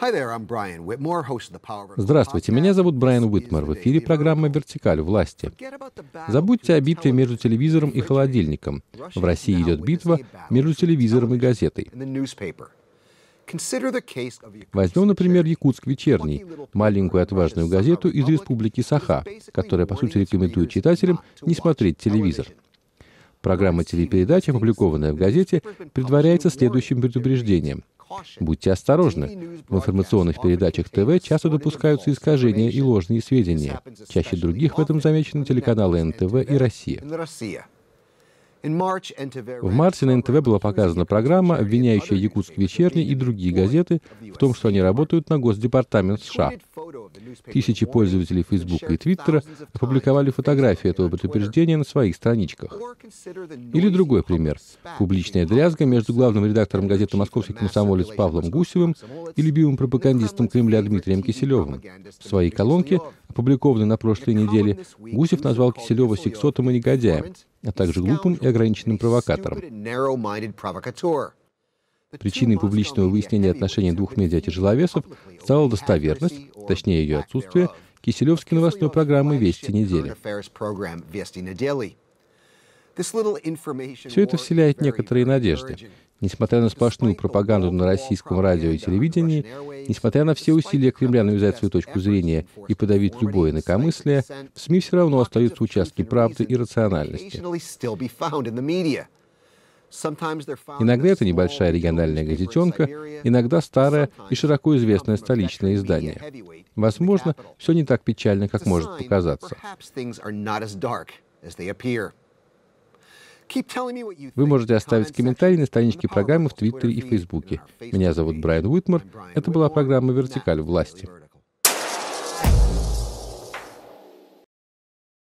Здравствуйте, меня зовут Брайан Уитмер. В эфире программа «Вертикаль власти». Забудьте о битве между телевизором и холодильником. В России идет битва между телевизором и газетой. Возьмем, например, «Якутск вечерний», маленькую отважную газету из республики Саха, которая, по сути, рекомендует читателям не смотреть телевизор. Программа телепередач, опубликованная в газете, предваряется следующим предупреждением. Будьте осторожны. В информационных передачах ТВ часто допускаются искажения и ложные сведения. Чаще других в этом замечены телеканалы НТВ и «Россия». В марте на НТВ была показана программа, обвиняющая «Якутск вечерний» и другие газеты в том, что они работают на Госдепартамент США. Тысячи пользователей Фейсбука и Твиттера опубликовали фотографии этого предупреждения на своих страничках. Или другой пример. Публичная дрязга между главным редактором газеты «Московский комсомолец» Павлом Гусевым и любимым пропагандистом Кремля Дмитрием Киселевым. В своей колонке, опубликованной на прошлой неделе, Гусев назвал Киселева сексотом и негодяем, а также глупым и ограниченным провокатором. Причиной публичного выяснения отношений двух медиатяжеловесов стала достоверность, точнее ее отсутствие, киселевской новостной программы «Вести недели». Все это вселяет некоторые надежды. Несмотря на сплошную пропаганду на российском радио и телевидении, несмотря на все усилия Кремля навязать свою точку зрения и подавить любое инакомыслие, в СМИ все равно остаются участки правды и рациональности. Иногда это небольшая региональная газетенка, иногда старое и широко известное столичное издание. Возможно, все не так печально, как может показаться. Вы можете оставить комментарий на страничке программы в Твиттере и Фейсбуке. Меня зовут Брайан Уитмер. Это была программа «Вертикаль власти».